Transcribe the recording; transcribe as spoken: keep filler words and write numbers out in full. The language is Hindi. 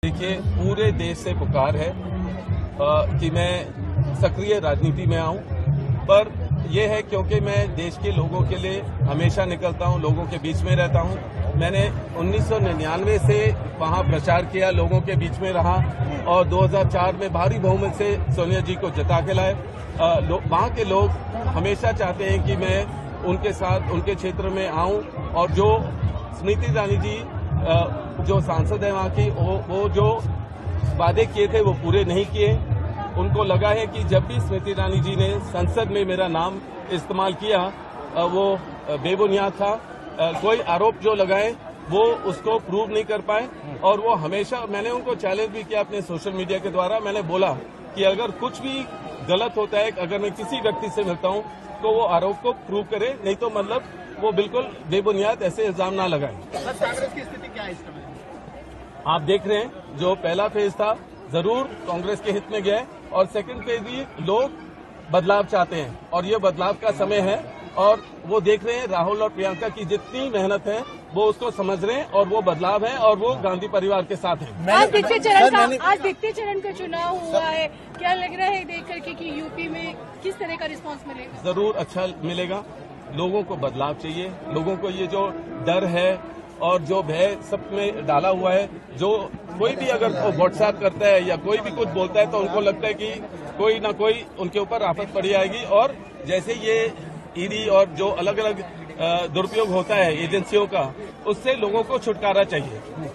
देखिए, पूरे देश से पुकार है आ, कि मैं सक्रिय राजनीति में आऊं, पर यह है क्योंकि मैं देश के लोगों के लिए हमेशा निकलता हूं, लोगों के बीच में रहता हूं। मैंने उन्नीस सौ निन्यानवे से वहां प्रचार किया, लोगों के बीच में रहा और दो हज़ार चार में भारी बहुमत से सोनिया जी को जिता के लाए। वहां के लोग हमेशा चाहते हैं कि मैं उनके साथ उनके क्षेत्र में आऊं और जो स्मृति ईरानी जी जो सांसद है वहां की, वो, वो जो वादे किए थे वो पूरे नहीं किए। उनको लगा है कि जब भी स्मृति ईरानी जी ने संसद में मेरा नाम इस्तेमाल किया वो बेबुनियाद था। कोई आरोप जो लगाए वो उसको प्रूव नहीं कर पाए और वो हमेशा, मैंने उनको चैलेंज भी किया अपने सोशल मीडिया के द्वारा। मैंने बोला कि अगर कुछ भी गलत होता है, अगर मैं किसी व्यक्ति से मिलता हूं तो वो आरोप को प्रूव करे, नहीं तो मतलब वो बिल्कुल बेबुनियाद ऐसे इल्जाम ना लगाएं। कांग्रेस की स्थिति क्या है इस समय? आप देख रहे हैं जो पहला फेज था जरूर कांग्रेस के हित में गया है और सेकंड फेज भी लोग बदलाव चाहते हैं और ये बदलाव का समय है और वो देख रहे हैं राहुल और प्रियंका की जितनी मेहनत है वो उसको समझ रहे हैं और वो बदलाव है और वो गांधी परिवार के साथ है। आज द्वितीय चरण का आज द्वितीय चरण का चुनाव हुआ है, क्या लग रहा है देख करके कि यूपी में किस तरह का रिस्पांस मिलेगा? जरूर अच्छा मिलेगा। लोगों को बदलाव चाहिए, लोगों को ये जो डर है और जो भय सब में डाला हुआ है, जो कोई भी अगर व्हाट्सएप करता है या कोई भी कुछ बोलता है तो उनको लगता है कि कोई ना कोई उनके ऊपर आफत पड़ी आएगी और जैसे ये ईडी और जो अलग अलग दुरुपयोग होता है एजेंसियों का, उससे लोगों को छुटकारा चाहिए।